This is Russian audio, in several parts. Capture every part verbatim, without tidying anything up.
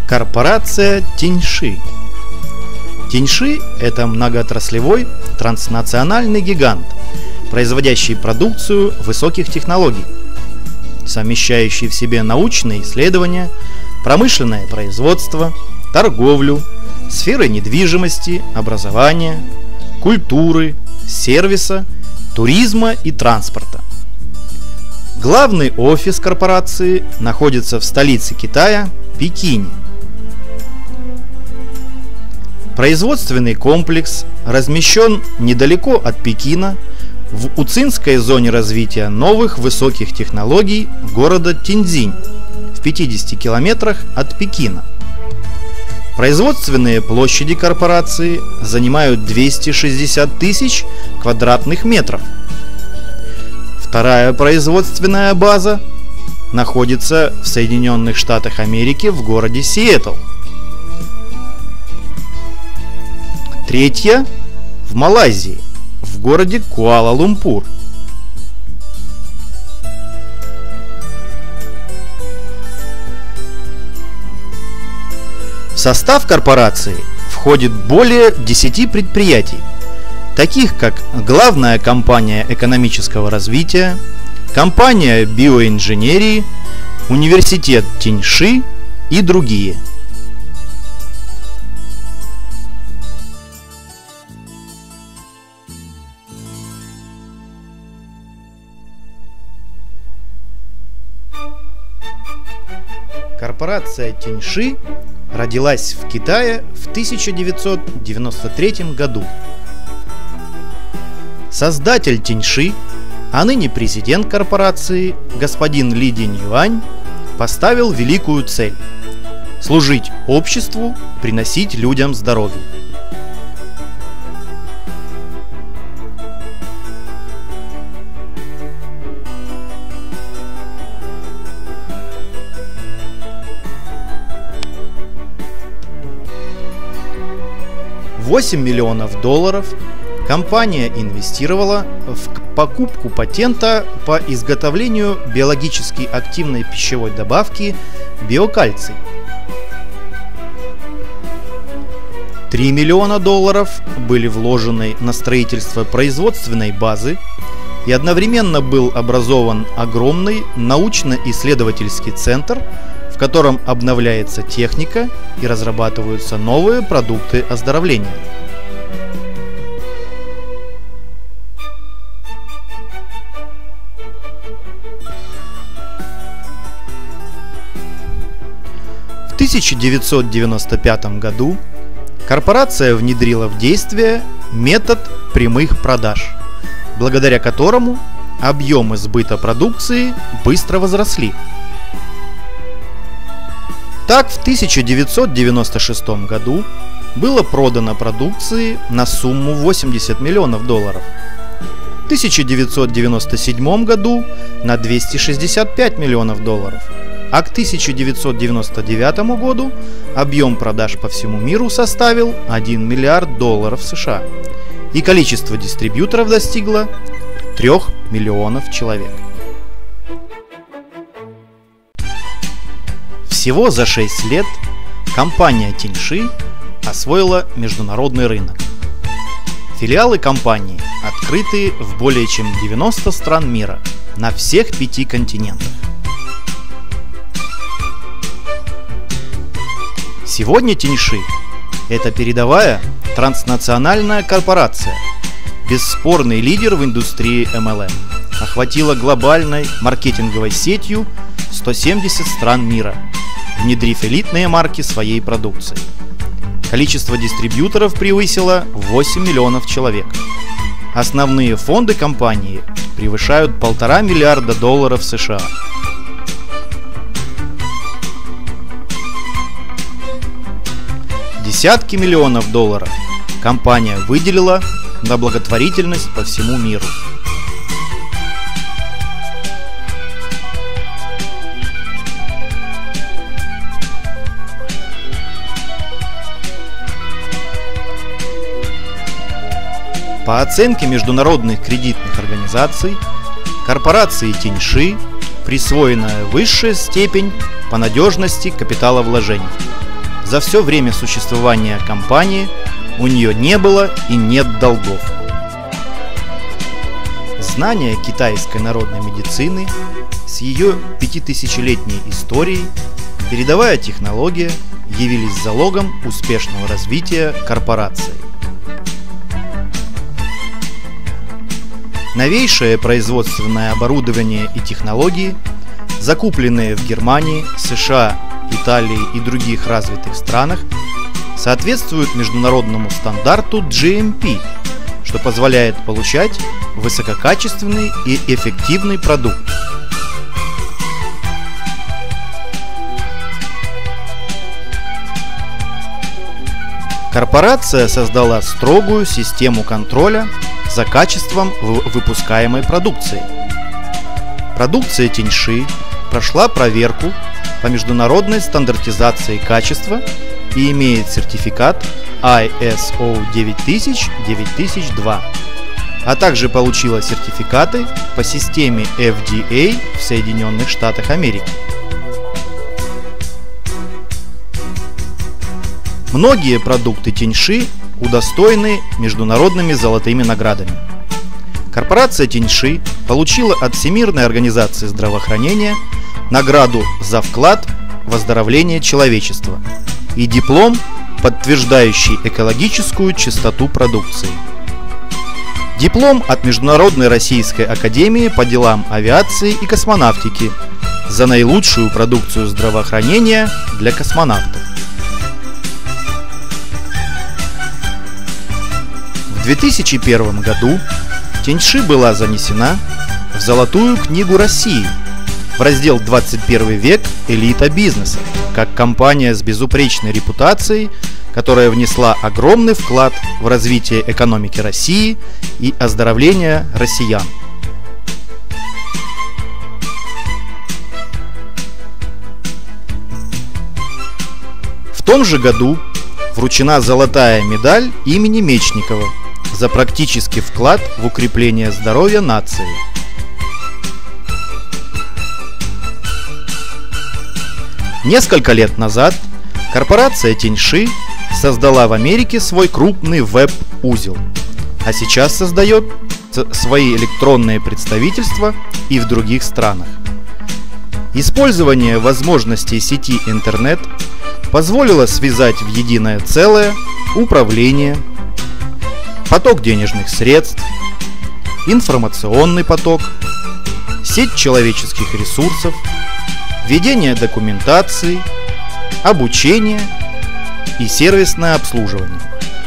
Корпорация Тиньши. Тиньши – это многоотраслевой транснациональный гигант, производящий продукцию высоких технологий, совмещающий в себе научные исследования, промышленное производство, торговлю, сферы недвижимости, образования, культуры, сервиса, туризма и транспорта. Главный офис корпорации находится в столице Китая – Пекине. Производственный комплекс размещен недалеко от Пекина, в Уцинской зоне развития новых высоких технологий города Тиньцзинь, в пятидесяти километрах от Пекина. Производственные площади корпорации занимают двести шестьдесят тысяч квадратных метров. Вторая производственная база находится в Соединенных Штатах Америки в городе Сиэтл. Третья в Малайзии, в городе Куала-Лумпур. В состав корпорации входит более десяти предприятий, таких как главная компания экономического развития, компания биоинженерии, университет Тиньши и другие. Корпорация Тиньши родилась в Китае в тысяча девятьсот девяносто третьем году. Создатель Тиньши, а ныне президент корпорации, господин Ли Динь-Юань, поставил великую цель – служить обществу, приносить людям здоровье. восемь миллионов долларов компания инвестировала в покупку патента по изготовлению биологически активной пищевой добавки биокальций. три миллиона долларов были вложены на строительство производственной базы, и одновременно был образован огромный научно-исследовательский центр, в котором обновляется техника и разрабатываются новые продукты оздоровления. В тысяча девятьсот девяносто пятом году корпорация внедрила в действие метод прямых продаж, благодаря которому объемы сбыта продукции быстро возросли. Так, в тысяча девятьсот девяносто шестом году было продано продукции на сумму восемьдесят миллионов долларов, в тысяча девятьсот девяносто седьмом году на двести шестьдесят пять миллионов долларов, а к тысяча девятьсот девяносто девятому году объем продаж по всему миру составил один миллиард долларов США, и количество дистрибьюторов достигло трёх миллионов человек. Всего за шесть лет компания Тиньши освоила международный рынок. Филиалы компании открыты в более чем девяноста стран мира на всех пяти континентах. Сегодня Тиньши – это передовая транснациональная корпорация, бесспорный лидер в индустрии эм эл эм, охватила глобальной маркетинговой сетью сто семьдесят стран мира, внедрив элитные марки своей продукции. Количество дистрибьюторов превысило восемь миллионов человек. Основные фонды компании превышают полтора миллиарда долларов США. Десятки миллионов долларов компания выделила на благотворительность по всему миру. По оценке международных кредитных организаций, корпорации Тиньши присвоена высшая степень по надежности капиталовложений. за все время существования компании у нее не было и нет долгов. Знания китайской народной медицины с ее пятитысячелетней историей, передовая технология явились залогом успешного развития корпорации. Новейшее производственное оборудование и технологии, закупленные в Германии, США, Италии и других развитых странах, соответствуют международному стандарту джи эм пи, что позволяет получать высококачественный и эффективный продукт. Корпорация создала строгую систему контроля за качеством выпускаемой продукции. Продукция Тяньши прошла проверку по международной стандартизации качества и имеет сертификат ай эс о девять тысяч девять тысяч два, а также получила сертификаты по системе эф ди эй в Соединенных Штатах Америки. Многие продукты Тяньши удостоены международными золотыми наградами. Корпорация Тяньши получила от Всемирной организации здравоохранения награду за вклад в оздоровление человечества и диплом, подтверждающий экологическую чистоту продукции. Диплом от Международной Российской академии по делам авиации и космонавтики за наилучшую продукцию здравоохранения для космонавтов. В две тысячи первом году Тяньши была занесена в Золотую книгу России в раздел «двадцать первый век. Элита бизнеса» как компания с безупречной репутацией, которая внесла огромный вклад в развитие экономики России и оздоровление россиян. В том же году вручена золотая медаль имени Мечникова за практический вклад в укрепление здоровья нации. Несколько лет назад корпорация Тяньши создала в Америке свой крупный веб-узел, а сейчас создает свои электронные представительства и в других странах. Использование возможностей сети интернет позволило связать в единое целое управление, поток денежных средств, информационный поток, сеть человеческих ресурсов, ведение документации, обучение и сервисное обслуживание.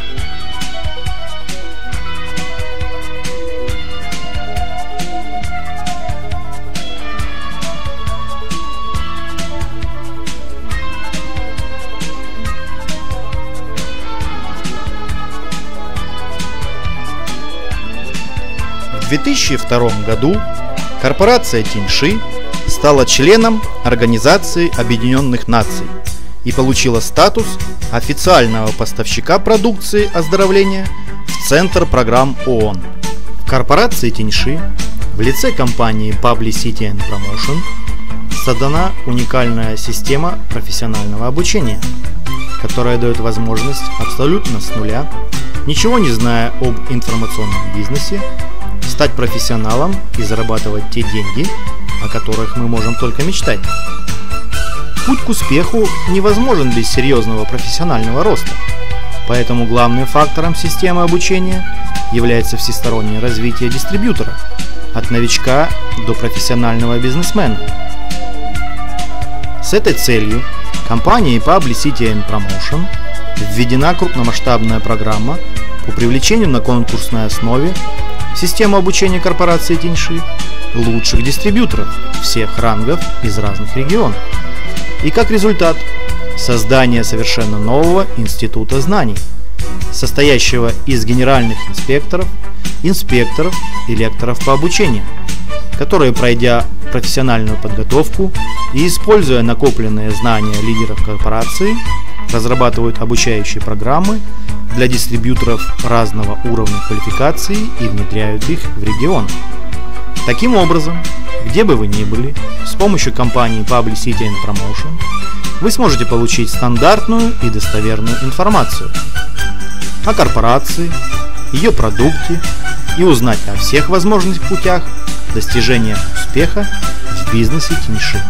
В две тысячи втором году корпорация Тяньши стала членом Организации Объединенных Наций и получила статус официального поставщика продукции оздоровления в Центр программ ООН. В корпорации Тяньши в лице компании Publicity and Promotion создана уникальная система профессионального обучения, которая дает возможность абсолютно с нуля, ничего не зная об информационном бизнесе, стать профессионалом и зарабатывать те деньги, о которых мы можем только мечтать. Путь к успеху невозможен без серьезного профессионального роста, поэтому главным фактором системы обучения является всестороннее развитие дистрибьютора, от новичка до профессионального бизнесмена. С этой целью компанией Publicity and Promotion введена крупномасштабная программа по привлечению на конкурсной основе в систему обучения корпорации Тяньши лучших дистрибьюторов всех рангов из разных регионов. И как результат создание совершенно нового института знаний, состоящего из генеральных инспекторов, инспекторов и лекторов по обучению, которые, пройдя профессиональную подготовку и используя накопленные знания лидеров корпорации, разрабатывают обучающие программы для дистрибьюторов разного уровня квалификации и внедряют их в регион. Таким образом, где бы вы ни были, с помощью компании Publicity and Promotion вы сможете получить стандартную и достоверную информацию о корпорации, ее продукте и узнать о всех возможных путях достижения успеха в бизнесе Тиньши.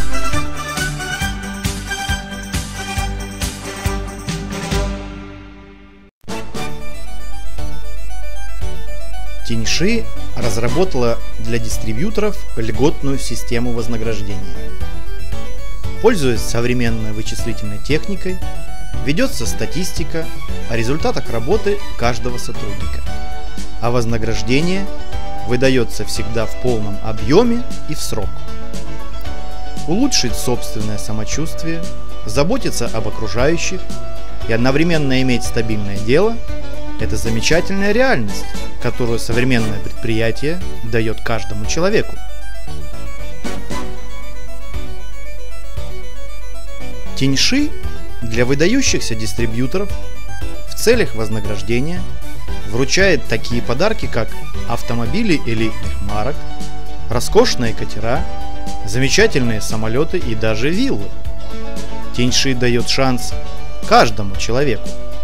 Тиньши разработала для дистрибьюторов льготную систему вознаграждения. Пользуясь современной вычислительной техникой, ведется статистика о результатах работы каждого сотрудника, а вознаграждение выдается всегда в полном объеме и в срок. Улучшить собственное самочувствие, заботиться об окружающих и одновременно иметь стабильное дело – это замечательная реальность, которую современное предприятие дает каждому человеку. Тиньши для выдающихся дистрибьюторов в целях вознаграждения вручает такие подарки, как автомобили элитных марок, роскошные катера, замечательные самолеты и даже виллы. Тиньши дает шанс каждому человеку.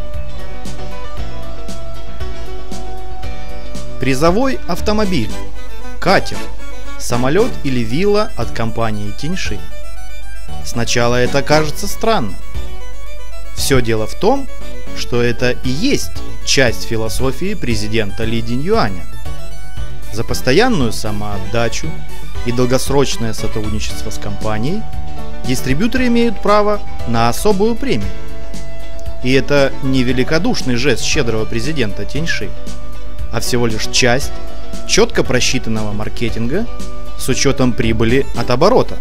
Призовой автомобиль, катер, самолет или вилла от компании Тиньши. Сначала это кажется странным. Все дело в том, что это и есть часть философии президента Ли Диньюаня. За постоянную самоотдачу и долгосрочное сотрудничество с компанией дистрибьюторы имеют право на особую премию. И это не великодушный жест щедрого президента Тиньши, а всего лишь часть четко просчитанного маркетинга с учетом прибыли от оборота.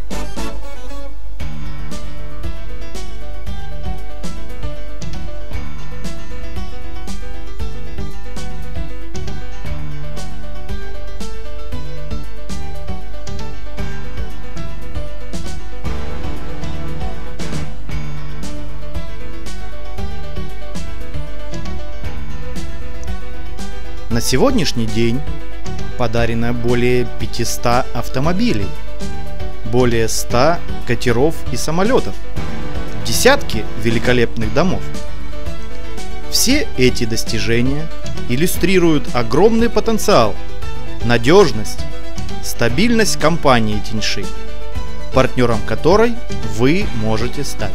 На сегодняшний день подарено более пятисот автомобилей, более ста катеров и самолетов, десятки великолепных домов. Все эти достижения иллюстрируют огромный потенциал, надежность, стабильность компании Тиньши, партнером которой вы можете стать.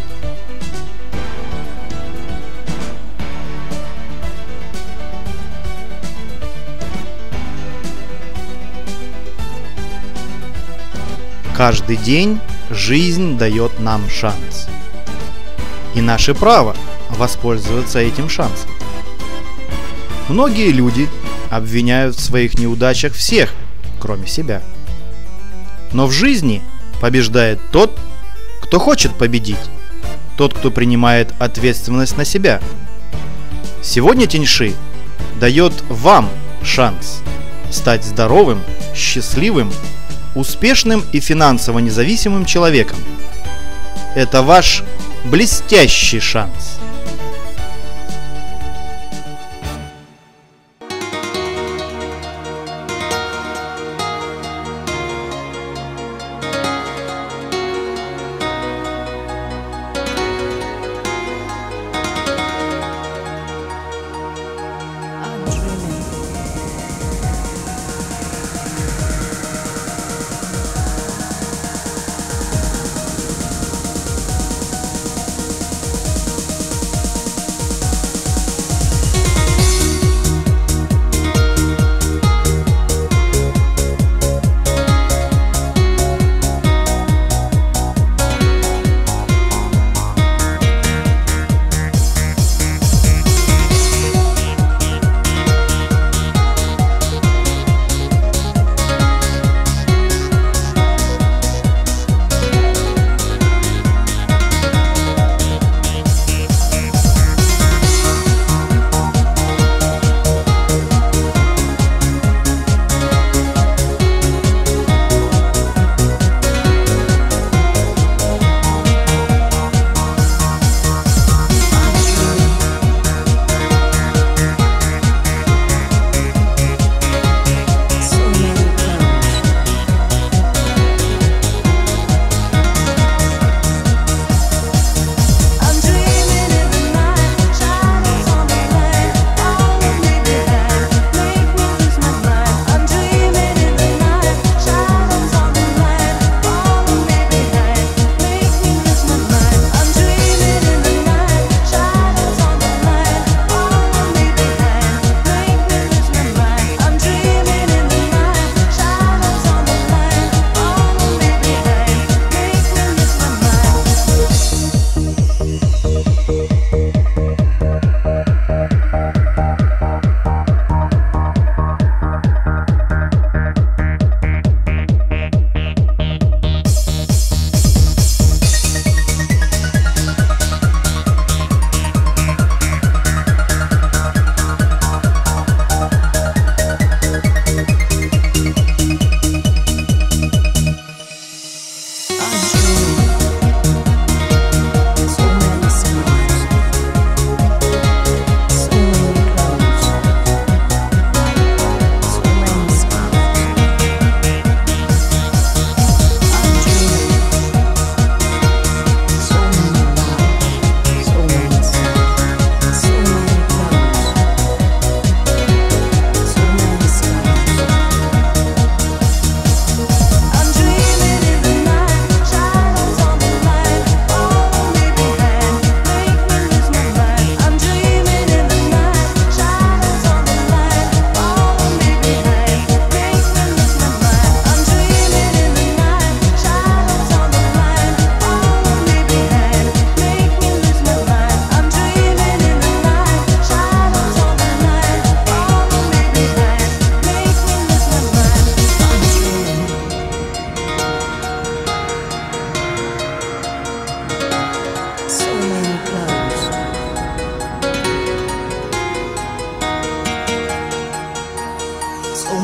Каждый день жизнь дает нам шанс. И наше право воспользоваться этим шансом. Многие люди обвиняют в своих неудачах всех, кроме себя. Но в жизни побеждает тот, кто хочет победить, тот, кто принимает ответственность на себя. Сегодня Тиньши дает вам шанс стать здоровым, счастливым, успешным и финансово независимым человеком. Это ваш блестящий шанс.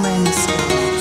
Men's Health.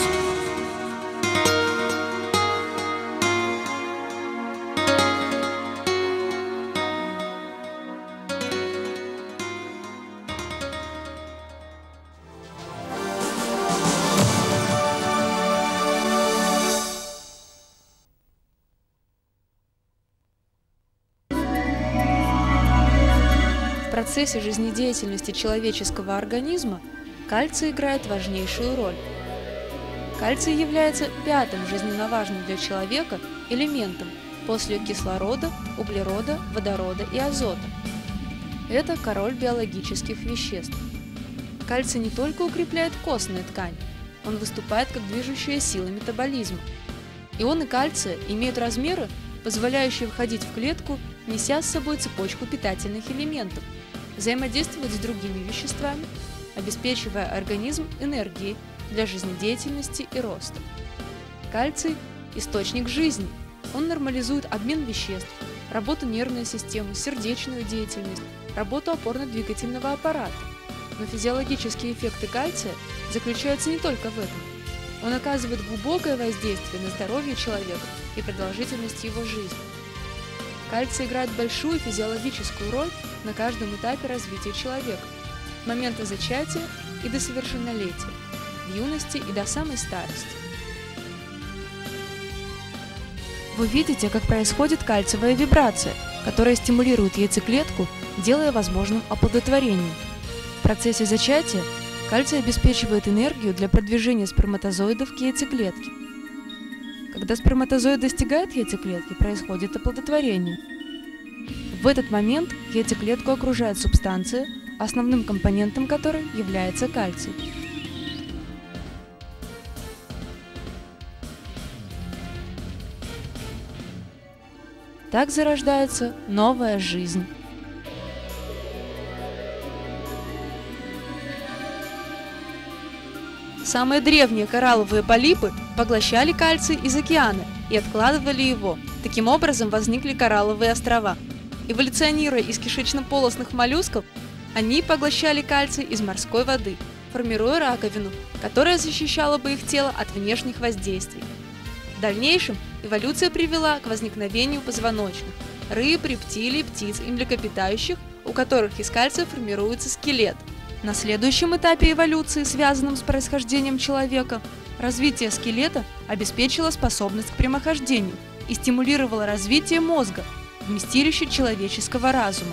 В процессе жизнедеятельности человеческого организма кальций играет важнейшую роль. Кальций является пятым жизненно важным для человека элементом после кислорода, углерода, водорода и азота. Это король биологических веществ. Кальций не только укрепляет костную ткань, он выступает как движущая сила метаболизма. Ионы кальция имеют размеры, позволяющие входить в клетку, неся с собой цепочку питательных элементов, взаимодействовать с другими веществами, обеспечивая организм энергией для жизнедеятельности и роста. Кальций – источник жизни. Он нормализует обмен веществ, работу нервной системы, сердечную деятельность, работу опорно-двигательного аппарата. Но физиологические эффекты кальция заключаются не только в этом. Он оказывает глубокое воздействие на здоровье человека и продолжительность его жизни. Кальций играет большую физиологическую роль на каждом этапе развития человека, с момента зачатия и до совершеннолетия, в юности и до самой старости. Вы видите, как происходит кальциевая вибрация, которая стимулирует яйцеклетку, делая возможным оплодотворение. В процессе зачатия кальций обеспечивает энергию для продвижения сперматозоидов к яйцеклетке. Когда сперматозоид достигает яйцеклетки, происходит оплодотворение. В этот момент яйцеклетку окружает субстанция, основным компонентом которой является кальций. Так зарождается новая жизнь. Самые древние коралловые полипы поглощали кальций из океана и откладывали его. Таким образом возникли коралловые острова. Эволюционируя из кишечно-полостных моллюсков, они поглощали кальций из морской воды, формируя раковину, которая защищала бы их тело от внешних воздействий. В дальнейшем эволюция привела к возникновению позвоночных – рыб, рептилий, птиц и млекопитающих, у которых из кальция формируется скелет. На следующем этапе эволюции, связанном с происхождением человека, развитие скелета обеспечило способность к прямохождению и стимулировало развитие мозга, вместилище человеческого разума.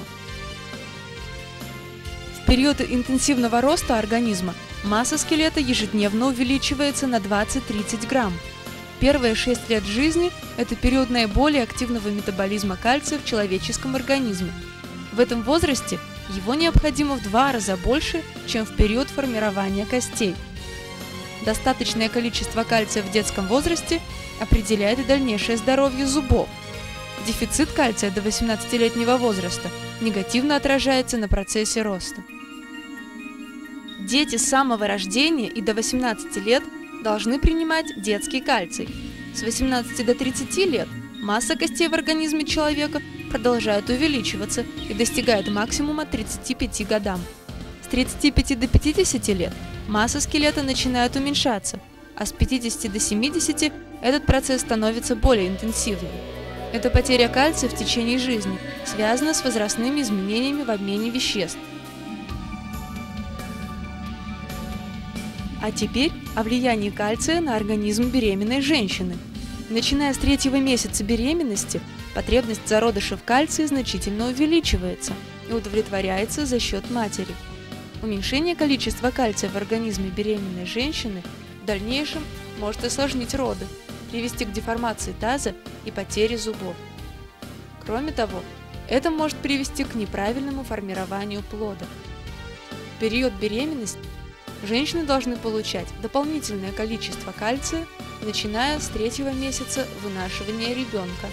В период интенсивного роста организма масса скелета ежедневно увеличивается на двадцать-тридцать грамм. Первые шесть лет жизни – это период наиболее активного метаболизма кальция в человеческом организме. В этом возрасте его необходимо в два раза больше, чем в период формирования костей. Достаточное количество кальция в детском возрасте определяет и дальнейшее здоровье зубов. Дефицит кальция до восемнадцатилетнего возраста негативно отражается на процессе роста. Дети с самого рождения и до восемнадцати лет должны принимать детский кальций. С восемнадцати до тридцати лет масса костей в организме человека продолжает увеличиваться и достигает максимума тридцати пяти годам. С тридцати пяти до пятидесяти лет масса скелета начинает уменьшаться, а с пятидесяти до семидесяти этот процесс становится более интенсивным. Эта потеря кальция в течение жизни связана с возрастными изменениями в обмене веществ. А теперь о влиянии кальция на организм беременной женщины. Начиная с третьего месяца беременности, потребность зародыша в кальции значительно увеличивается и удовлетворяется за счет матери. Уменьшение количества кальция в организме беременной женщины в дальнейшем может осложнить роды, привести к деформации таза и потере зубов. Кроме того, это может привести к неправильному формированию плода. В период беременности женщины должны получать дополнительное количество кальция, начиная с третьего месяца вынашивания ребенка.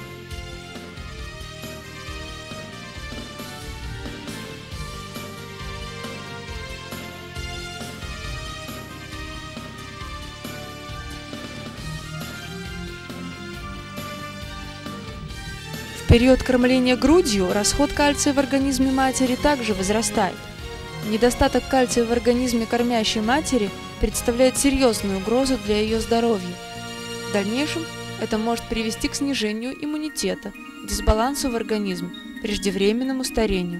В период кормления грудью расход кальция в организме матери также возрастает. Недостаток кальция в организме кормящей матери представляет серьезную угрозу для ее здоровья. В дальнейшем это может привести к снижению иммунитета, дисбалансу в организме, преждевременному старению.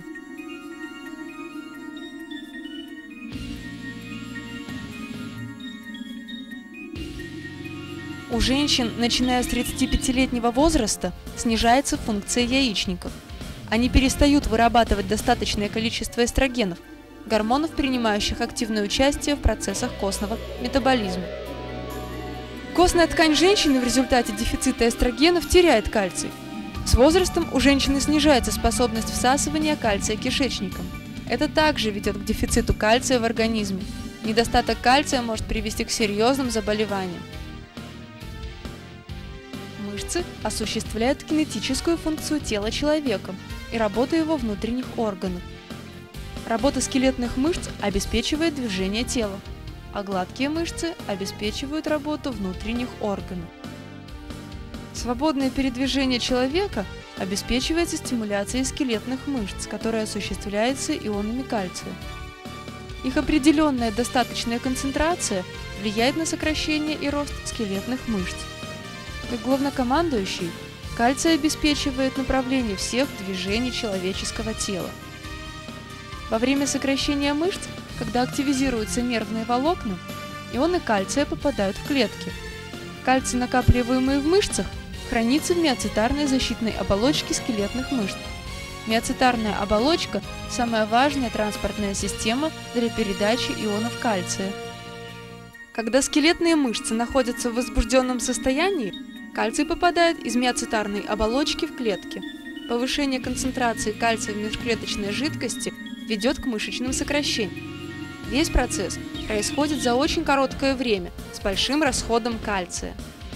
У женщин, начиная с тридцатипятилетнего возраста, снижается функция яичников. Они перестают вырабатывать достаточное количество эстрогенов, гормонов, принимающих активное участие в процессах костного метаболизма. Костная ткань женщины в результате дефицита эстрогенов теряет кальций. С возрастом у женщины снижается способность всасывания кальция кишечником. Это также ведет к дефициту кальция в организме. Недостаток кальция может привести к серьезным заболеваниям. Мышцы осуществляют кинетическую функцию тела человека и работу его внутренних органов. Работа скелетных мышц обеспечивает движение тела, а гладкие мышцы обеспечивают работу внутренних органов. Свободное передвижение человека обеспечивается стимуляцией скелетных мышц, которая осуществляется ионами кальция. Их определенная достаточная концентрация влияет на сокращение и рост скелетных мышц. Как главнокомандующий, кальций обеспечивает направление всех движений человеческого тела. Во время сокращения мышц, когда активизируются нервные волокна, ионы кальция попадают в клетки. Кальций, накапливаемый в мышцах, хранится в миоцитарной защитной оболочке скелетных мышц. Миоцитарная оболочка – самая важная транспортная система для передачи ионов кальция. Когда скелетные мышцы находятся в возбужденном состоянии, кальций попадает из миоцитарной оболочки в клетки. Повышение концентрации кальция в межклеточной жидкости ведет к мышечным сокращениям. Весь процесс происходит за очень короткое время с большим расходом кальция.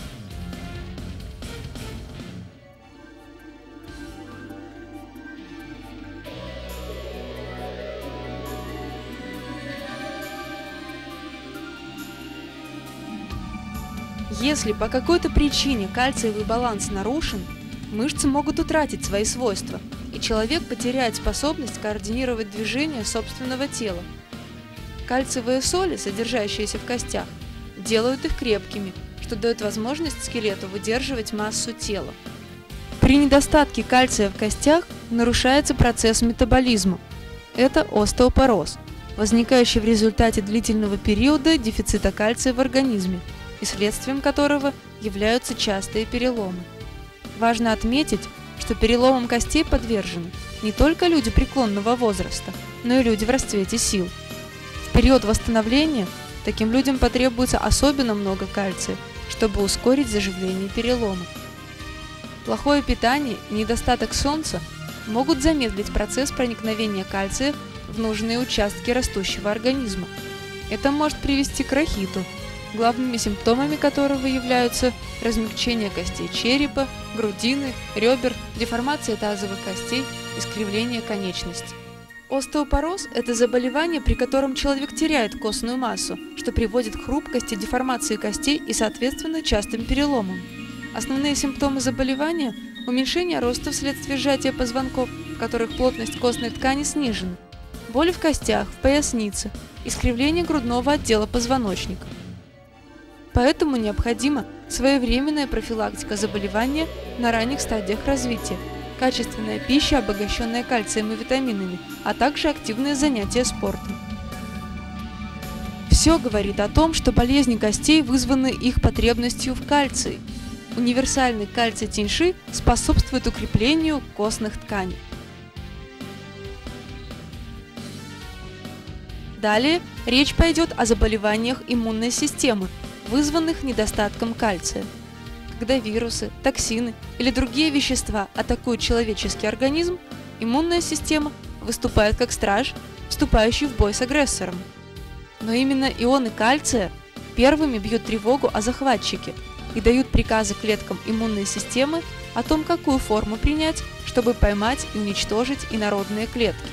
Если по какой-то причине кальциевый баланс нарушен, мышцы могут утратить свои свойства, и человек потеряет способность координировать движение собственного тела. Кальциевые соли, содержащиеся в костях, делают их крепкими, что дает возможность скелету выдерживать массу тела. При недостатке кальция в костях нарушается процесс метаболизма. Это остеопороз, возникающий в результате длительного периода дефицита кальция в организме, и следствием которого являются частые переломы. Важно отметить, что переломам костей подвержены не только люди преклонного возраста, но и люди в расцвете сил. В период восстановления таким людям потребуется особенно много кальция, чтобы ускорить заживление переломов. Плохое питание и недостаток солнца могут замедлить процесс проникновения кальция в нужные участки растущего организма. Это может привести к рахиту, главными симптомами которого являются размягчение костей черепа, грудины, ребер, деформация тазовых костей, искривление конечностей. Остеопороз – это заболевание, при котором человек теряет костную массу, что приводит к хрупкости, деформации костей и, соответственно, частым переломам. Основные симптомы заболевания – уменьшение роста вследствие сжатия позвонков, в которых плотность костной ткани снижена, боли в костях, в пояснице, искривление грудного отдела позвоночника. Поэтому необходима своевременная профилактика заболевания на ранних стадиях развития, качественная пища, обогащенная кальцием и витаминами, а также активное занятие спортом. Все говорит о том, что болезни костей вызваны их потребностью в кальции. Универсальный кальций тяньши способствует укреплению костных тканей. Далее речь пойдет о заболеваниях иммунной системы, вызванных недостатком кальция. Когда вирусы, токсины или другие вещества атакуют человеческий организм, иммунная система выступает как страж, вступающий в бой с агрессором. Но именно ионы кальция первыми бьют тревогу о захватчике и дают приказы клеткам иммунной системы о том, какую форму принять, чтобы поймать и уничтожить инородные клетки.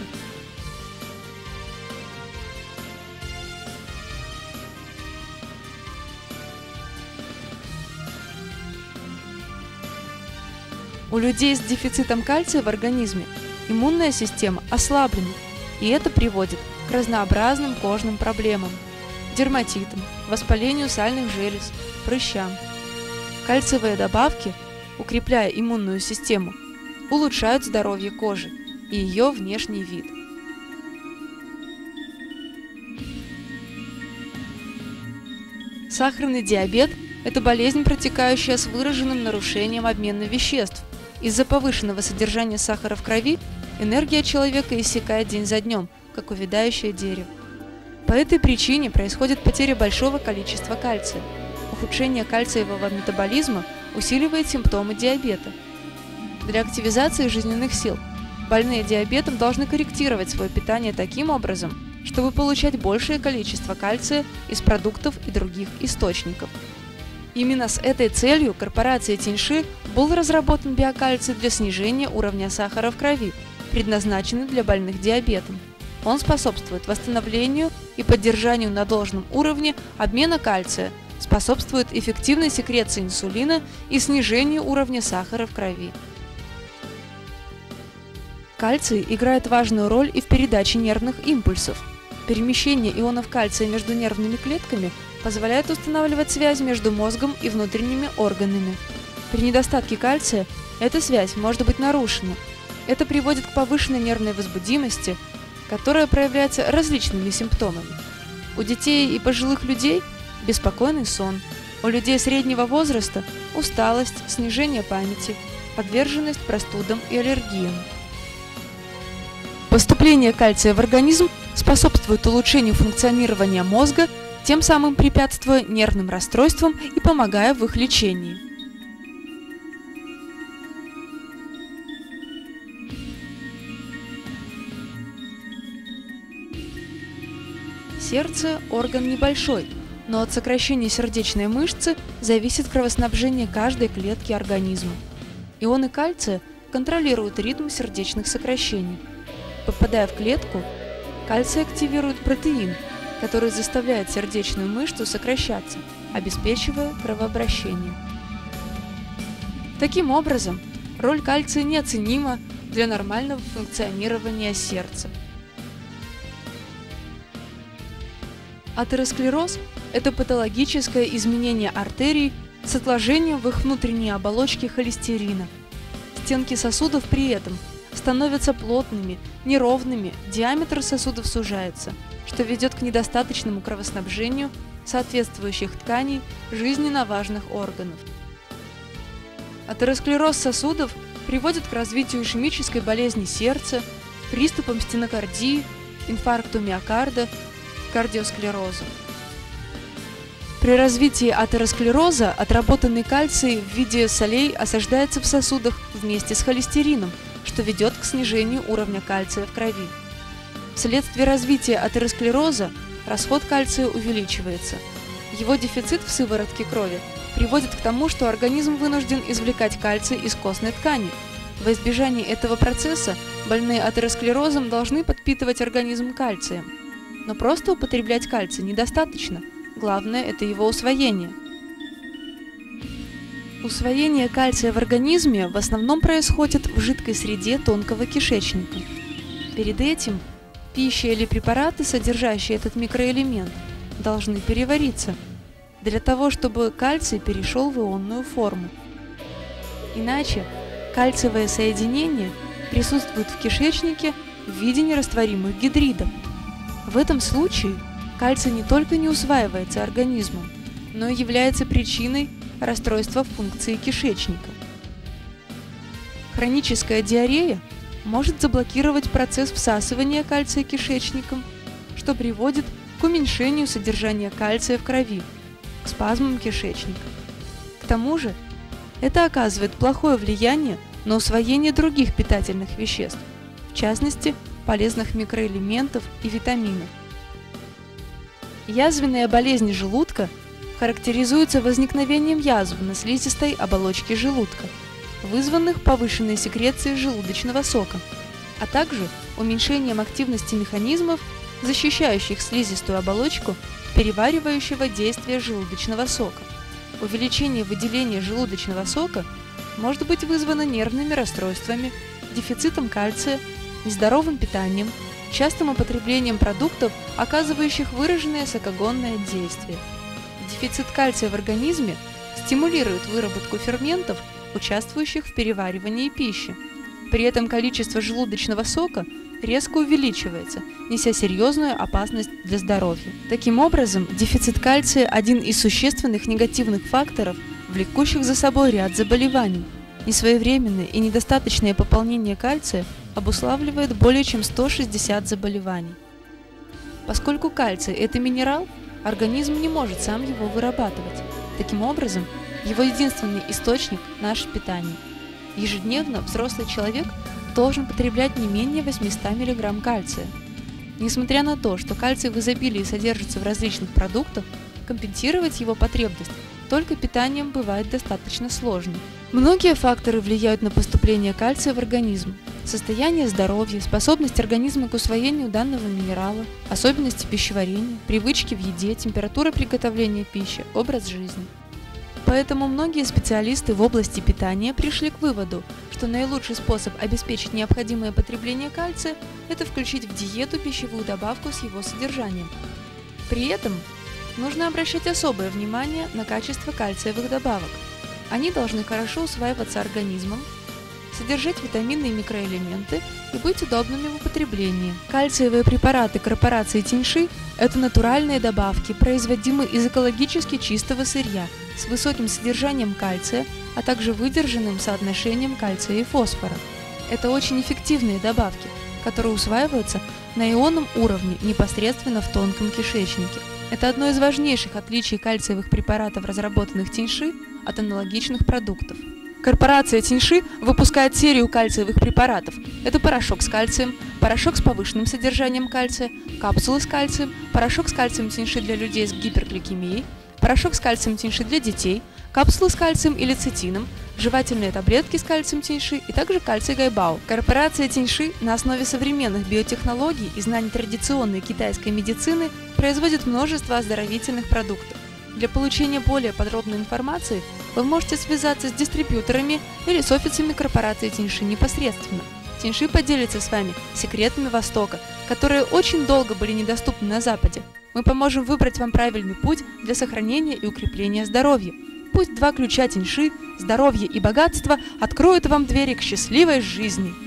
У людей с дефицитом кальция в организме иммунная система ослаблена, и это приводит к разнообразным кожным проблемам. дерматитам, воспалению сальных желез, прыщам. Кальциевые добавки, укрепляя иммунную систему, улучшают здоровье кожи и ее внешний вид. Сахарный диабет – это болезнь, протекающая с выраженным нарушением обмена веществ. Из-за повышенного содержания сахара в крови энергия человека иссякает день за днем, как увядающее дерево. По этой причине происходит потеря большого количества кальция. Ухудшение кальциевого метаболизма усиливает симптомы диабета. Для активизации жизненных сил больные диабетом должны корректировать свое питание таким образом, чтобы получать большее количество кальция из продуктов и других источников. Именно с этой целью корпорацией Тиньши был разработан биокальций для снижения уровня сахара в крови, предназначенный для больных диабетом. Он способствует восстановлению и поддержанию на должном уровне обмена кальция, способствует эффективной секреции инсулина и снижению уровня сахара в крови. Кальций играет важную роль и в передаче нервных импульсов. Перемещение ионов кальция между нервными клетками позволяет устанавливать связь между мозгом и внутренними органами. При недостатке кальция эта связь может быть нарушена. Это приводит к повышенной нервной возбудимости, которая проявляется различными симптомами. У детей и пожилых людей – беспокойный сон, у людей среднего возраста – усталость, снижение памяти, подверженность простудам и аллергиям. Поступление кальция в организм способствует улучшению функционирования мозга, тем самым препятствуя нервным расстройствам и помогая в их лечении. Сердце – орган небольшой, но от сокращения сердечной мышцы зависит кровоснабжение каждой клетки организма. Ионы кальция контролируют ритм сердечных сокращений. Попадая в клетку, кальций активирует протеин, который заставляет сердечную мышцу сокращаться, обеспечивая кровообращение. Таким образом, роль кальция неоценима для нормального функционирования сердца. Атеросклероз – это патологическое изменение артерий с отложением в их внутренней оболочке холестерина. Стенки сосудов при этом становятся плотными, неровными, диаметр сосудов сужается, что ведет к недостаточному кровоснабжению соответствующих тканей жизненно важных органов. Атеросклероз сосудов приводит к развитию ишемической болезни сердца, приступам стенокардии, инфаркту миокарда, кардиосклерозу. При развитии атеросклероза отработанный кальций в виде солей осаждается в сосудах вместе с холестерином, что ведет к снижению уровня кальция в крови. Вследствие развития атеросклероза расход кальция увеличивается. Его дефицит в сыворотке крови приводит к тому, что организм вынужден извлекать кальций из костной ткани. Во избежание этого процесса больные атеросклерозом должны подпитывать организм кальцием. Но просто употреблять кальций недостаточно. Главное – это его усвоение. Усвоение кальция в организме в основном происходит в жидкой среде тонкого кишечника. Перед этим пища или препараты, содержащие этот микроэлемент, должны перевариться, для того, чтобы кальций перешел в ионную форму. Иначе кальциевые соединения присутствуют в кишечнике в виде нерастворимых гидридов. В этом случае кальций не только не усваивается организмом, но и является причиной расстройства функции кишечника. Хроническая диарея может заблокировать процесс всасывания кальция кишечником, что приводит к уменьшению содержания кальция в крови, к спазмам кишечника. К тому же, это оказывает плохое влияние на усвоение других питательных веществ, в частности, полезных микроэлементов и витаминов. Язвенная болезнь желудка характеризуется возникновением язв на слизистой оболочке желудка, вызванных повышенной секрецией желудочного сока, а также уменьшением активности механизмов, защищающих слизистую оболочку переваривающего действия желудочного сока. Увеличение выделения желудочного сока может быть вызвано нервными расстройствами, дефицитом кальция, нездоровым питанием, частым употреблением продуктов, оказывающих выраженное сокогонное действие. Дефицит кальция в организме стимулирует выработку ферментов, участвующих в переваривании пищи. При этом количество желудочного сока резко увеличивается, неся серьезную опасность для здоровья. Таким образом, дефицит кальция – один из существенных негативных факторов, влекущих за собой ряд заболеваний. Несвоевременное и недостаточное пополнение кальция обуславливает более чем сто шестьдесят заболеваний. Поскольку кальций – это минерал, организм не может сам его вырабатывать. Таким образом, его единственный источник – наше питание. Ежедневно взрослый человек должен потреблять не менее восьмисот миллиграмм кальция. Несмотря на то, что кальций в изобилии содержится в различных продуктах, компенсировать его потребность только питанием бывает достаточно сложно. Многие факторы влияют на поступление кальция в организм. Состояние здоровья, способность организма к усвоению данного минерала, особенности пищеварения, привычки в еде, температура приготовления пищи, образ жизни. Поэтому многие специалисты в области питания пришли к выводу, что наилучший способ обеспечить необходимое потребление кальция – это включить в диету пищевую добавку с его содержанием. При этом нужно обращать особое внимание на качество кальциевых добавок. Они должны хорошо усваиваться организмом, содержать витамины и микроэлементы и быть удобными в употреблении. Кальциевые препараты корпорации Тиньши – это натуральные добавки, производимые из экологически чистого сырья, с высоким содержанием кальция, а также выдержанным соотношением кальция и фосфора. Это очень эффективные добавки, которые усваиваются на ионном уровне непосредственно в тонком кишечнике. Это одно из важнейших отличий кальциевых препаратов, разработанных Тиньши, от аналогичных продуктов. Корпорация Тиньши выпускает серию кальциевых препаратов. Это порошок с кальцием, порошок с повышенным содержанием кальция, капсулы с кальцием, порошок с кальцием Тиньши для людей с гипергликемией, порошок с кальцием Тиньши для детей, капсулы с кальцием и лецитином, жевательные таблетки с кальцием Тиньши и также кальций Гайбао. Корпорация Тиньши на основе современных биотехнологий и знаний традиционной китайской медицины производит множество оздоровительных продуктов. Для получения более подробной информации вы можете связаться с дистрибьюторами или с офисами корпорации Тиньши непосредственно. Тиньши поделится с вами секретами Востока, которые очень долго были недоступны на Западе. Мы поможем выбрать вам правильный путь для сохранения и укрепления здоровья. Пусть два ключа Тиньши, здоровье и богатство, откроют вам двери к счастливой жизни.